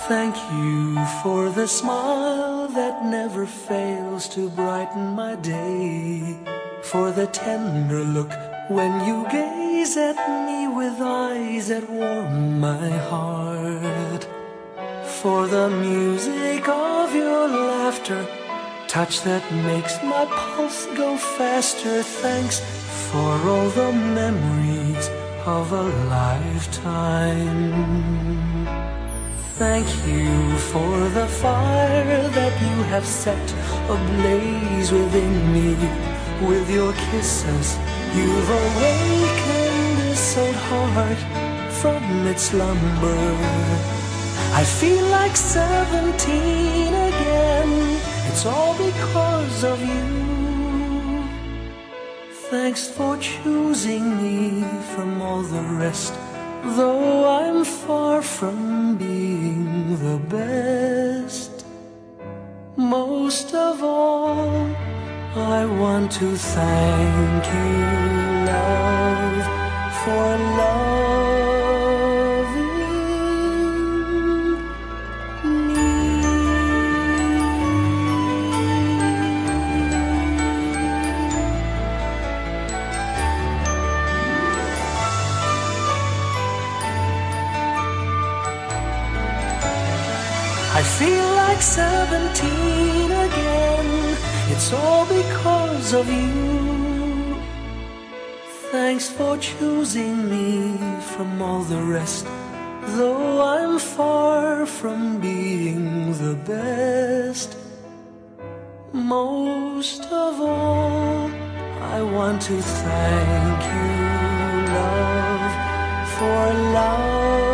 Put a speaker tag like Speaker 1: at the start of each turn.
Speaker 1: Thank you for the smile that never fails to brighten my day, for the tender look when you gaze at me with eyes that warm my heart, for the music of your laughter, touch that makes my pulse go faster. Thanks for all the memories of a lifetime. Thank you for the fire that you have set ablaze within me. With your kisses, you've awakened this old heart from its slumber. I feel like 17 again. It's all because of you. Thanks for choosing me from all the rest, though I'm far from being the best. Most of all, I want to thank you, love, for loving me. I feel like 17 again. It's all because of you. Thanks for choosing me from all the rest, though I'm far from being the best. Most of all, I want to thank you, love, for love.